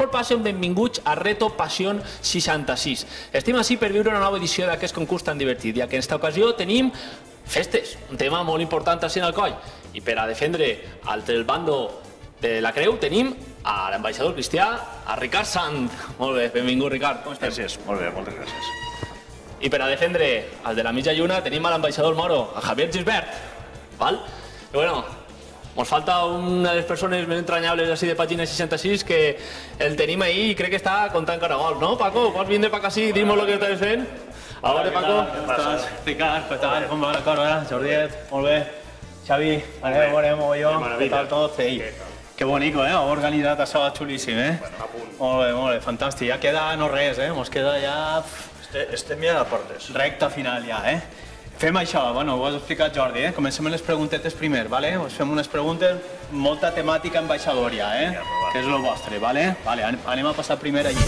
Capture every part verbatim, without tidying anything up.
molt passen, benvinguts a Reto Passió seixanta-sis. Estem així per viure una nova edició d'aquest concurs tan divertit, i en aquesta ocasió tenim festes, un tema molt important així en el coll. I per a defendre el bando de la creu tenim a l'ambaixador cristià, a Ricard Sant. Molt bé, benvingut, Ricard, com estem? Gràcies, molt bé, moltes gràcies. I per a defendre el de la mitja lluna tenim a l'ambaixador moro, a Javier Gisbert. Val? I bueno, ens falta una de les persones més entranyables així de pàgina seixanta-sis que el tenim ahí i crec que està contant caragols, no, Paco? Pots vindre per aquí i dir-nos el que estàs fent? A veure, Paco. Com estàs? Ricard, què tal? Com va la cosa? Jordiet, molt bé. Xavi, anem a veure mogolló, què tal tot? Que bonico, eh? Heu organitzat això xulíssim, eh? Molt bé, molt bé, fantàstic. Ja queda no res, eh? Ens queda ja... Estem ja a portes. Recta final ja, eh? Fem això, bueno, ho has explicat Jordi, eh? Comencem amb les preguntetes primer, vale? Us fem unes preguntes, molta temàtica ambaixadora, eh? Que és el vostre, vale? Vale, anem a passar primer allí.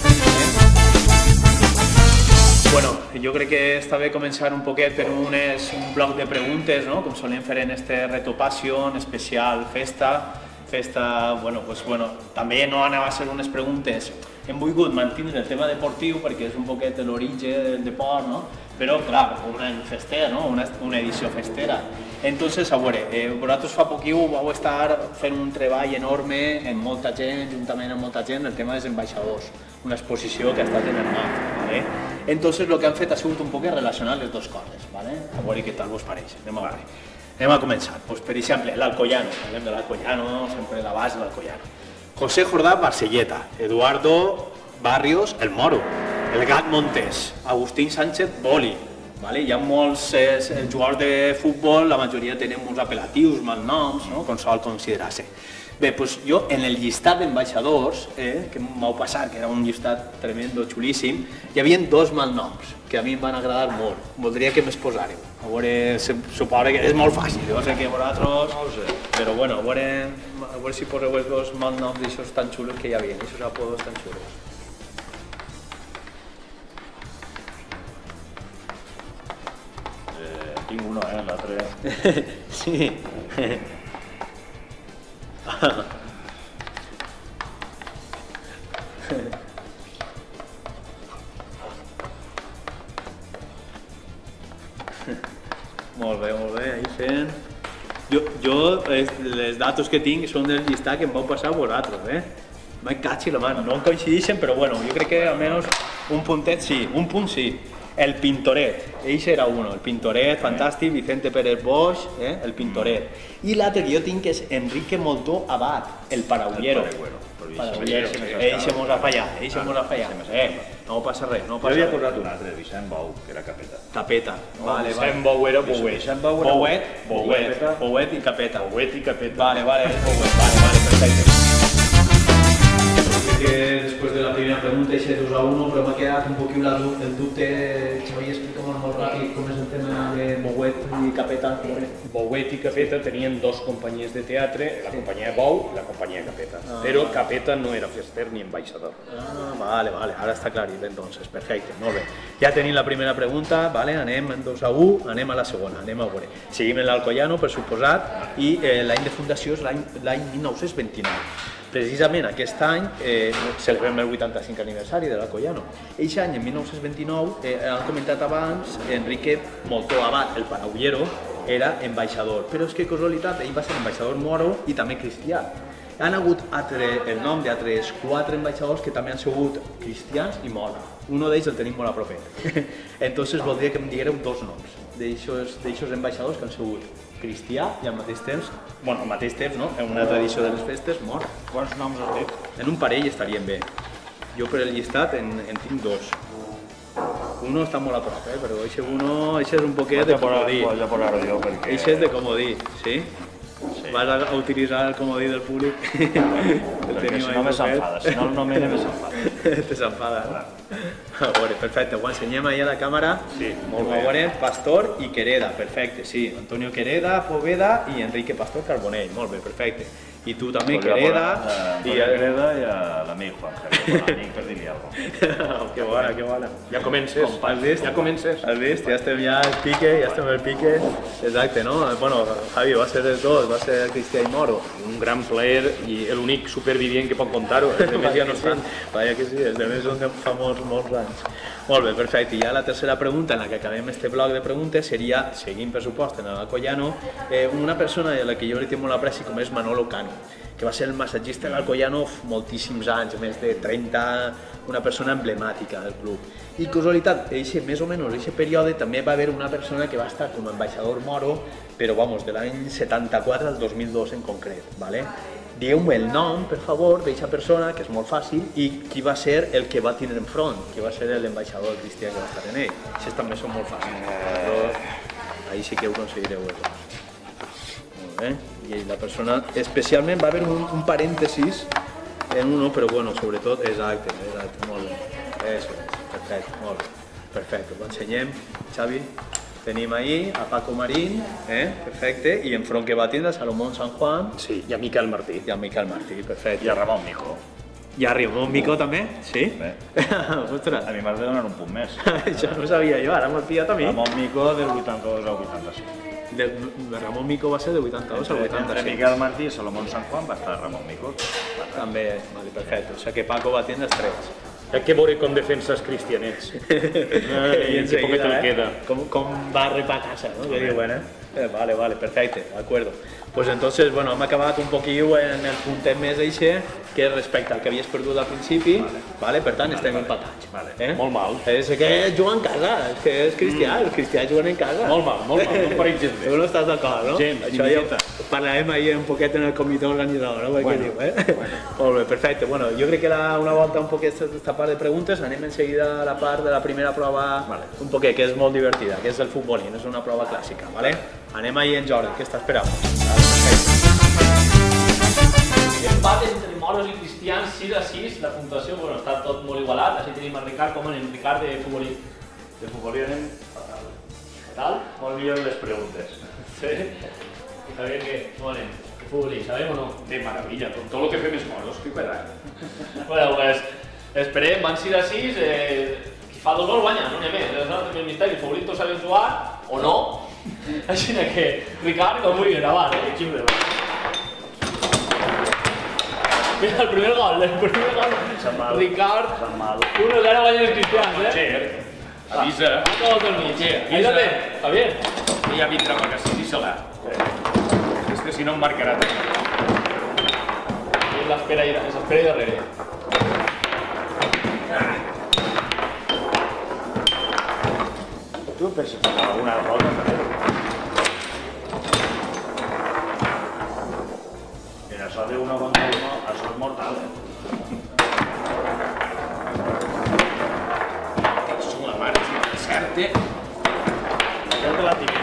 Bueno, jo crec que està bé començar un poquet per un bloc de preguntes, no? Com solem fer en este Reto Passió, especial festa. Festa, bueno, pues bueno, també no anava a ser unes preguntes. Hem volgut mantenir el tema deportiu perquè és un poquet l'origen del deport, no? Però, clar, una festera, no? Una, una edició festera. Entonces, a veure, eh, vosaltres fa poquiu vau estar fent un treball enorme amb molta gent, juntament amb molta gent, el tema dels ambaixadors. Una exposició que ha estat en el mar, ¿vale? Entonces, el que han fet ha sigut un poquet relacionar les dues coses, ¿vale? A veure què tal vos pareix. Anem a veure. Anem a començar. Pues, per exemple, l'Alcoyano. Parlem de l'Alcoyano, sempre la base de l'Alcoyano. José Jordà Barcelleta, Eduardo Barrios, el Moro, el Gat Montés, Agustín Sánchez Boli. Vale? Hi ha molts eh, jugadors de futbol, la majoria tenen molts apel·latius, malnoms, no? Com sol considerar-se. Bé, doncs jo en el llistat d'ambaixadors, eh, que m'ho passat, que era un llistat tremendo, xulíssim, hi havia dos malnoms que a mi em van agradar molt. Voldria que m'exposàreu. A veure, suposo que és molt fàcil, jo sé que vosaltres... No ho sé. Però bueno, a veure, a veure si poseu els dos malnoms d'aixòs tan xulos que hi havia, d'aixòs apodos tan xulos. Eh, tinc uno, eh, l'altre... Sí. Molt bé, molt bé, ahí fent... Jo, jo les datos que tinc són del llistat que em vau passar vosaltres, eh? Me catxi la mano, no em coincideixen, però bueno, jo crec que almenys un puntet sí, un punt sí. El Pintoret, ell era uno, el Pintoret, fantàstic, Vicente Pérez Boix, eh? El Pintoret. I l'altre que jo tinc és Enrique Moltó Abad, el Paraullero. El Paraullero, ell se mos ha fallat, ell se mos ha fallat. Eh, no passa res, no passa res. Jo havia posat un altre, Vicent Bou, que era Capeta. Capeta, vale, vale. Vicent Bou era Bouet. Vicent Bou era Bouet, Bouet, Bouet i Capeta. Bouet i Capeta. Vale, vale, Bouet, vale, vale, perfecte. Que después de la primera pregunta hice dos a uno, pero me ha quedado un poquito el dubte. Xavi, explica'm molt ràpid com és el tema de Bouet i Capeta. Bouet i Capeta tenien dos companyies de teatre, la companyia Bou i la companyia Capeta, ah, però Capeta no era fester ni ambaixador. Ah, vale, vale, ara està clarit, entonces, perfecte, molt bé. Ja tenim la primera pregunta, vale, anem en dos a u, anem a la segona, anem a veure. Seguim en l'Alcoyano, per suposat, i eh, l'any de fundació és l'any mil nou-cents vint-i-nou. Precisament aquest any eh, celebrem el vuitanta-cinc aniversari de l'Alcoyano. Eixe any, en mil nou-cents vint-i-nou, eh, han comentat abans, Enrique Moltó Abad, el Paraullero, era ambaixador. Però és que, casualitat, ell va ser ambaixador moro i també cristià. Han hagut altre, el nom d'altres quatre ambaixadors que també han sigut cristians i moro. Uno d'ells el tenim molt a propet. Entonces voldria que em diguéreu dos noms d'aixòs ambaixadors que han sigut cristià i al mateix temps, bueno, al mateix temps, no? En una tradició de les festes, mort. Quants noms has dit? En un parell estarien bé. Jo per el llistat en, en tinc dos. Uno està molt a prop, eh? Però eixe uno, eixe és un poquet de comodí. Vaig a posar-ho jo perquè... Eixe és de comodí, sí? Sí. Vas a utilitzar el comodí del públic? Perquè si no me s'enfada, si no el nomene me s'enfada. Te s'enfada, no? A veure, perfecte, ho ensenyem ahir a la càmera. Sí, molt bé. A veure, Pastor i Quereda, perfecte, sí. Antonio Quereda, Poveda i Enrique Pastor Carbonell, molt bé, perfecte. i tu també, Pues Quereda. A Quereda i a l'amic Juan Javier, l'amic per dir-li alguna cosa. Que bona, que bona. Ja comences, Has vist? ja comences. Has vist? Ja estem ja al pique, ja estem al pique. Exacte, no? Bueno, Javi, va ser els dos, va ser Cristià i Moro. Un gran plaer i l'únic supervivient que pot contar-ho. Els demés ja no estan. Vaja que sí, els demés són de fa molts, molts anys. Molt bé, perfecte. I ja la tercera pregunta en la que acabem este bloc de preguntes seria, seguint per supost en l'Alcoyano, eh, una persona a la que jo li tinc molt apreci com és Manolo Cano, que va ser el massatgista de l'Alcoyano moltíssims anys, més de trenta, una persona emblemàtica del club. I casualitat, eixe, més o menys, en aquest període també va haver una persona que va estar com a ambaixador moro, però vamos, de l'any setanta-quatre al dos mil dos en concret, ¿vale? Digueu-me el nom, per favor, d'aquesta persona, que és molt fàcil, i qui va ser el que va tindre enfront, qui va ser l'ambaixador cristià que va estar en ell. Aquests també són molt fàcils, però ahí sí que ho aconseguireu. Molt bé. I la persona, especialment, va haver un, un parèntesis en uno, però bueno, sobretot, exacte, exacte, molt bé. Eso és, perfecte, molt bé. Perfecte, ho ensenyem, Xavi. Tenim ahí a Paco Marín, eh? Perfecte, i enfront que va tindre a Salomón San Juan. Sí, i a Miquel Martí. I a Miquel Martí, perfecte. I a Ramon Mico. I a Ramon Mico també? Sí? Bé. Ostres, A mi m'has de donar un punt més. això no ho sabia jo, ara m'has pillat a mi. Ramon Mico del vuitanta-dos al vuitanta-cinc. De, de Ramon Mico va ser de vuitanta-dos al Entre, entre vuitanta-cinc. Miquel Martí i Salomón San Juan va estar Ramon Mico. També, vale, perfecte. O sigui que Paco va tindre els tres. Hi ha que veure com defenses cristianets. I en qué poquito le queda. Com, com va repar a casa, ¿no? Que diu, bueno, eh, vale, vale, perfecte, de acuerdo. Pues entonces, bueno, hem acabat un poquillo en el puntet més eixe, que és respecte al que havies perdut al principi, vale. Per tant, estem empatats. Vale. Eh? Molt mal. És que juga en casa, és que és cristià, els cristians juguen en casa. Molt mal, molt mal, no em pareix gens bé. Tu no estàs d'acord, no? Gens, Això ni ja miqueta. parlarem ahir un poquet en el comitè organitzador, no? Perquè Bueno, diu, eh? Molt bé, perfecte. Bueno, jo crec que la, una volta un poquet esta part de preguntes, anem enseguida a la part de la primera prova, Vale. un poquet, que és molt divertida, que és el futbolín, és una prova clàssica, ¿vale? Anem ahir en Jordi, què està esperant? Empat entre moros i cristians, sis a sis, la puntuació, bueno, està tot molt igualat, així tenim el Ricard, com anem? Ricard de futbolí. De futbolí anem fatal. Tal? Molt millor les preguntes. Sí. I Javier, què? Com anem? De futbolí, sabem o no? De maravilla, con todo lo que fem els moros, que cuidado. Bueno, pues, esperem, van sis a sis, eh, qui fa dos gols guanya, no n'hi ha més, és un altre misteri, els futbolistes saben jugar, o no, així que, Ricard, com vulgui gravar, eh? Equip de Mira, el primer gol, el primer gol, Sant Mal. Ricard, Sant Mal. uno a zero guanya els cristians, eh? Che, avisa, Ha acabat el mig, eh? Avísate, Javier. que ja vindrà per casa, dísela. És que si no em marcarà també. I l'espera ahí, s'espera ahí darrere. Tu penses que alguna roda també? En això d'una contra uno, això és mortal, eh? Som la mare, és cert, eh? Ja te la tinc.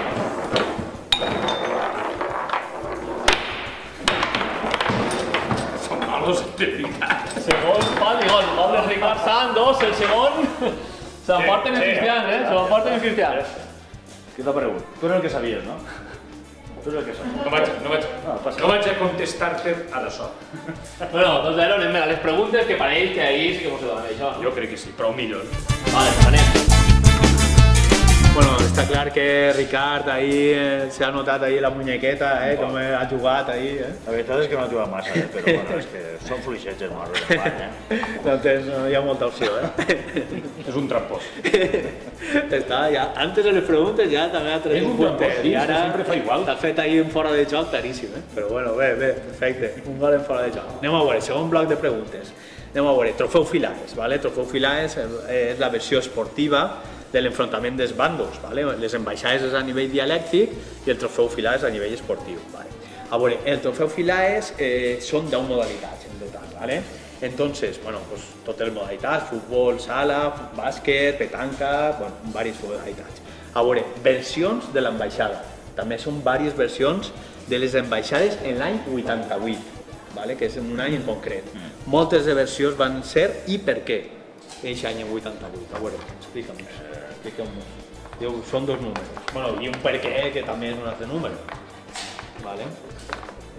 Som malos de veritat. Segon pal i gol, gol de Ricard Sant, dos, el segon. Se l'emporten els Sí, sí. cristians, eh? Se l'emporten els cristians. Què t'ha pregut? Tu eres el que sabies, no? Tu eres el que sabies. No vaig, no vaig, No, passa. no vaig a contestar-te a d'això. Bueno, dos zero, anem a les preguntes, que pareix que ahir sí que mos ho donen això, no? Jo crec que sí, però millor. Vale, pues anem. Bueno, està clar que Ricard ahí eh, se ha notat ahí la muñequeta, eh, com ha jugat ahí, eh. La veritat és que no ha jugat massa, eh? Però bueno, és que són fluixets els morros de Espanya. No, tens, no hi ha molta opció, eh. És un trampós. Està, ja, antes de les preguntes ja també ha tret És un un puntet, trampós, sí, i és que ara sempre fa igual. t'ha fet ahí un fora de joc claríssim, eh. Però bueno, bé, bé, perfecte, un gol en fora de joc. Anem a veure, segon bloc de preguntes. Anem a veure, Trofeu Filaes, ¿vale? Trofeu Filaes eh, és la versió esportiva de l'enfrontament dels bandos, ¿vale? Les embaixades és a nivell dialèctic i el Trofeu Filaes a nivell esportiu, ¿vale? A veure, el Trofeu Filaes eh, són deu modalitats en total, ¿vale? Entonces, bueno, pues totes les modalitats, futbol, sala, bàsquet, petanca, bueno, diverses modalitats. A veure, versions de l'ambaixada. També són diverses versions de les ambaixades en l'any vuitanta-vuit, ¿vale? Que és en un any en concret. Moltes de versions van ser i per què aquest any en vuitanta-vuit. A veure, explica'm. Explica'm. Diu, són dos números. Bueno, i un per què que també és un altre número. Vale?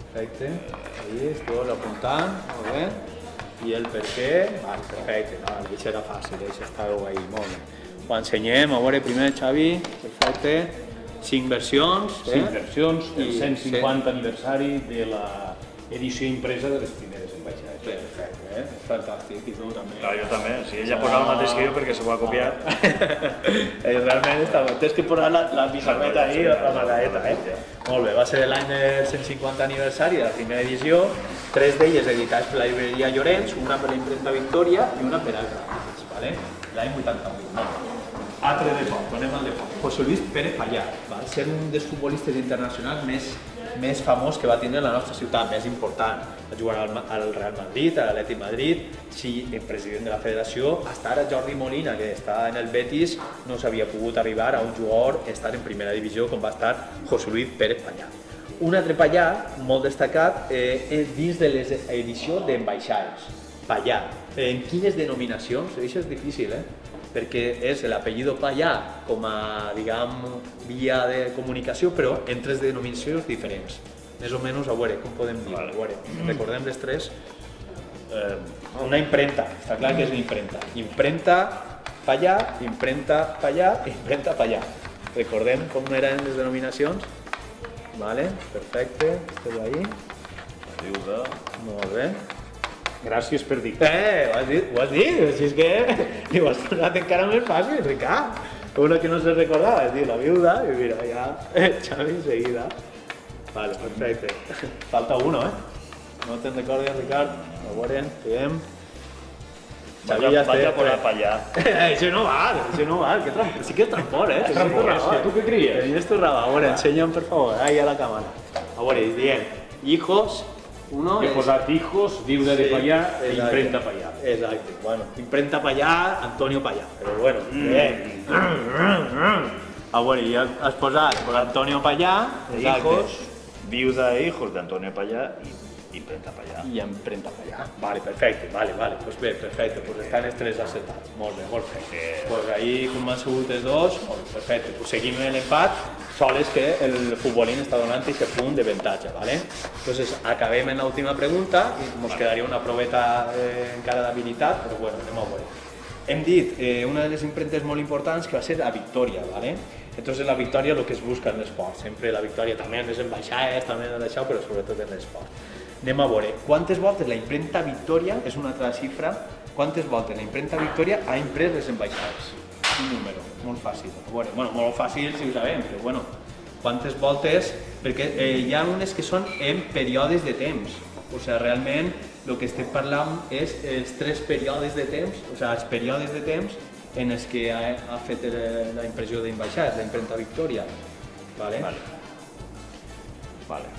Perfecte. Ahí esteu apuntant, molt bé. I el per què? Vale, perfecte, no, això era fàcil, això estàveu ahí, molt bé. Ho ensenyem, a veure, primer Xavi, perfecte. Cinc versions. Cinc versions, el cent cinquanta aniversari de l'edició impresa de les primeres ambaixades. Perfecte, eh? Fantàstic, i tu també. Clar, jo també, si ell ja posava el mateix que jo perquè s'ho ha copiat. Realment està bé, tens que posar la, la pissarreta ahí, la margareta, eh? Molt bé, va ser l'any del cent cinquanta aniversari de la primera edició, tres d'elles editats per la llibreria Llorenç, una per la impremta Victòria i una per Altra Gràfics, ¿vale? L'any vuitanta-vuit. No. Altre de poc, anem al de poc. José Luis Pérez Pallà, va ser un dels futbolistes internacionals més, més famós que va tenir la nostra ciutat, més important. Va jugar al, al Real Madrid, a l'Atlètic Madrid, sí, el president de la federació. Hasta ara Jordi Molina, que està en el Betis, no s'havia pogut arribar a un jugador estar en primera divisió com va estar José Luis Pérez Pallà. Un altre Pallà, molt destacat, eh, dins de les edicions d'ambaixades. Pallà. En quines denominacions? Això és difícil, eh? Perquè és l'apellido Pallà com a, diguem, via de comunicació, però en tres denominacions diferents. Més o menys, a veure, com podem dir? A veure, recordem les tres? Eh, una impremta, està clar que és una impremta. Impremta Pallà, impremta Pallà, impremta Pallà. Recordem com eren les denominacions? Vale, perfecte, esteu ahí. Viuda. Molt bé. Gràcies per dir. Eh, ho has dit, ho has dit, així és que ho has posat encara més fàcil, Ricard. Una que no se recordava, és dir, la viuda, i mira, ja, Xavi, enseguida. Vale, perfecte. Falta uno, eh? No te'n recordes, Ricard? A veure, veiem. Xavi ja està. Vaig a posar Pallà. Això no val, això no val, que tramp... sí que és trampor, eh? És trampor, hòstia, tu què cries? Tenies tu raó, a veure, ensenya'm, per favor, ahí a la càmera. A veure, diem, hijos, uno He és... posat hijos, viuda de Pallà i impremta Pallà. Exacte, bueno, impremta Pallà, Antonio Pallà, però bueno, bé. A veure, ja has posat per Antonio Pallà, Hijos, viuda e hijos de Antonio Pallà i impremta Pallà. i impremta Pallà. Vale, perfecte, vale, vale, pues bé, perfecte, pues estan els tres acertats, molt bé, molt bé. Pues ahí, com han sigut els dos, molt bé, perfecte, pues seguim l'empat, sol és que el futbolín està donant aquest punt d'avantatge, ¿vale? Entonces, acabem en l'última pregunta i ens quedaria una proveta eh, encara d'habilitat, però bueno, anem a veure. Hem dit eh, una de les impremtes molt importants que va ser la victòria, ¿vale? Entonces la victòria és el que es busca en l'esport, sempre la victòria també en les ambaixades, també en això, però sobretot en l'esport. Anem a veure, quantes voltes la impremta Victòria, és una altra xifra, quantes voltes la impremta Victòria ha imprès les ambaixades? Un número, molt fàcil. A veure, bueno, molt fàcil si ho sabem, però bueno, quantes voltes, perquè eh, hi ha unes que són en períodes de temps, o sigui, realment el que estem parlant és els tres períodes de temps, o sigui, els períodes de temps en els que ha, ha fet la impressió d'ambaixades, la impremta Victòria. Vale? Vale. Vale.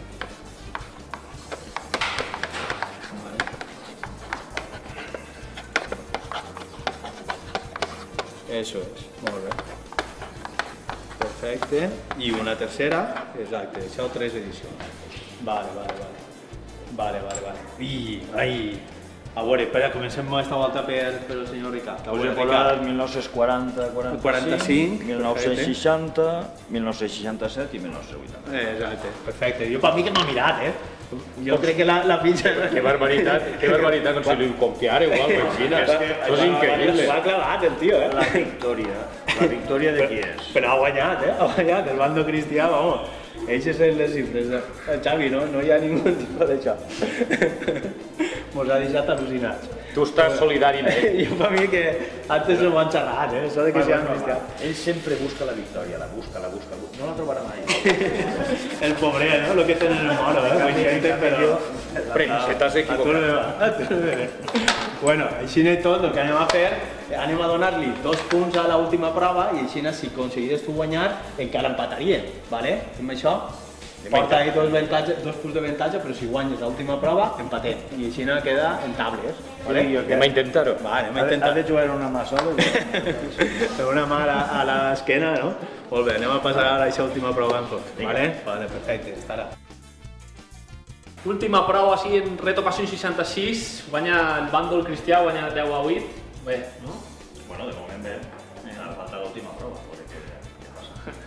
Eso és, molt bé. Perfecte. I una tercera, exacte, això tres edicions. Vale, vale, vale. Vale, vale, vale. I, ai. A veure, espera, comencem aquesta volta per, per el senyor Ricard. Us he posat mil nou-cents quaranta, quaranta-cinc, mil nou-cents seixanta, mil nou-cents seixanta-set i mil nou-cents vuitanta. Exacte, perfecte. Jo per mi que m'ha mirat, eh? Jo crec que la, la pinxa... Que barbaritat, que barbaritat con si li confiar igual, Xina. Això és increïble. S'ho ha clavat el tio, eh? La victòria. La victòria de qui és? Però ha guanyat, eh? Ha guanyat, el bando cristià, vamos. Eixes són les xifres. El Xavi, no? No hi ha ningú tipus d'això. Mos ha deixat al·lucinats. Tu estàs solidari amb ell. Jo per mi que antes no m'han xerrat, eh? Això de que siguin cristians. Ell sempre busca la victòria, la busca, la busca, no la trobarà mai. El pobre, no? Lo que tenen el moro, eh? Coincidente, però... Premsa, t'has equivocat. Bueno, així i tot, el que anem a fer, anem a donar-li dos punts a l'última prova i així, si aconseguides tu guanyar, encara empataríem, ¿vale? Fem això? Porta ahí dos, dos punts d'avantatge, però si guanyes l'última prova, empatem. I així queda en tables. Vale? Anem a intentar-ho. Va, anem a intentar. Has de jugar una mà sola? Fer una mà a l'esquena, no? Molt bé, anem a passar a aquesta última prova en tot. Vale? Vale, perfecte, estarà. Última prova, així, en reto passió seixanta-sis, guanya el bàndol cristià, guanya deu a vuit. Bé, no? Bueno, de moment bé. Ara falta l'última prova.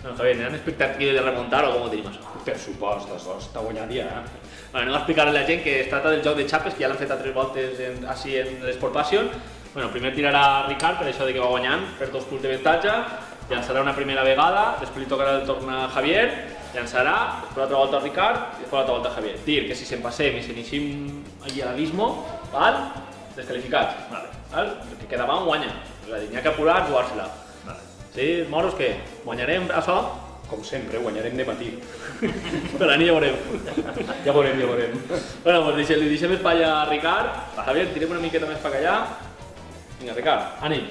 Bueno, Javier, ¿han expectativa de remontar o com ho tenim això? Per supost, això està guanyat ja. Bueno, anem a explicar a la gent que es trata del joc de xapes, que ja l'han fet a tres voltes en, així en l'Sport Passion. Bueno, primer tirarà Ricard, per això de que va guanyant, per dos punts de avantatge. Llançarà una primera vegada, després li tocarà el torn a Javier, llançarà, després l'altra volta a Ricard i després l'altra volta a Javier. Dir que si se'n passem i s'inixim allí a l'abismo, val? Descalificats. Vale. Val? El que queda avant guanya. És a dir, n'hi ha que apurar, jugar-se-la. Vale. Sí, moros, què? Guanyarem això? Com sempre, guanyarem de matí. Per la nit ja veurem. Ja veurem, ja veurem. Bueno, doncs deixem, li deixem espai a Ricard. Javier, tirem una miqueta més per allà. Vinga, Ricard, ànim.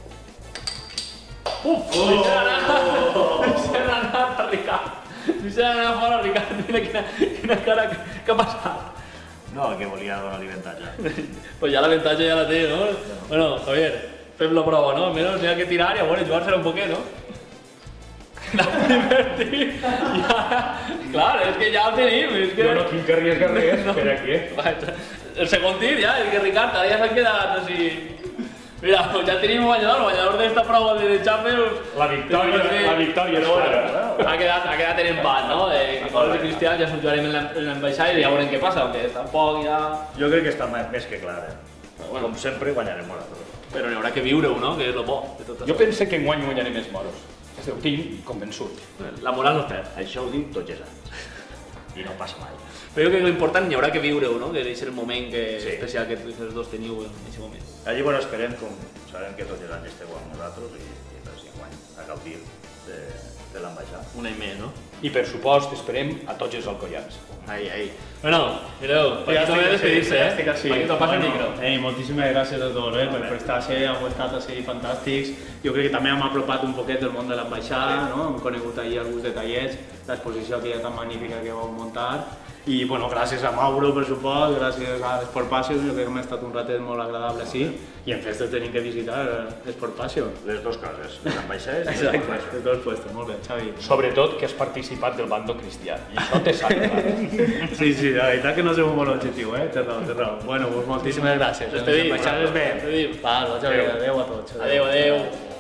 Uf! Oh! Deixem anar a Ricard. Deixem anar fora, Ricard. Mira quina, quina cara que, que ha passat. No, que volia donar-li avantatge. Pues ja l'avantatge ja la té, no? Bueno, Javier, fem la prova, no? Almenys n'hi ha que tirar i a veure, jugar-se-la un poquet, no? El primer tir, ja... Clar, és que ja el tenim, és que... Jo no tinc que arriesgar res, per aquí. El segon tir, ja, és que Ricard, ara ja s'han quedat així... Mira, ja tenim un guanyador, el guanyador d'esta prova de Champions... La victòria, la victòria és fora. Ha quedat, ha quedat en empat, no? Eh, Gols de Cristian, ja se'n jugarem en l'ambaixada i ja veurem què passa, perquè tampoc ja... Jo crec que està més que clar, eh? Bueno, Com sempre guanyarem nosaltres. però n'hi haurà que viure-ho, no? Que és el bo de tot Jo això. penso que enguany guanyarem més moros. Ho tinc convençut. La moral no es perd. Això ho dic tots els anys. I no passa mai. Però jo crec que l'important n'hi haurà que viure-ho, no? Que és el moment que, Sí. especial que els dos teniu en aquest moment. Allí, bueno, esperem, com sabem que tots els anys esteu amb nosaltres, i, i per si enguany a gaudir de, de l'ambaixada. Un any més, no? I per supost esperem a tots els alcoians. Ahí, ahí. Bueno, mireu, Paquito ve a despedir-se, eh? estic així. Paquito, passa el Bueno, micro. Ei, moltíssimes gràcies a tots eh, per prestar-se, heu estat així fantàstics. Jo crec que també hem apropat un poquet del món de l'ambaixada, no? Hem conegut ahir alguns detallets, l'exposició aquella tan magnífica que vau muntar. I bueno, gràcies a Mauro, per supost, gràcies a l'Sport Passion, jo crec que m'ha estat un ratet molt agradable així. I en festes tenim que visitar l'Sport Passion. Les dues coses, les ambaixades i les Exacte, ambaixades. els dos puestos, molt bé, Xavi. Sobretot que has participat del bando cristià. I això te salva. Sí, sí, la veritat que no és un bon objectiu, eh? Té raó, té raó. Bueno, pues moltíssimes gràcies. Despedim. Ens baixades bé. Despedim. Va, doncs, Xavi, adéu a tots. Adéu, adéu.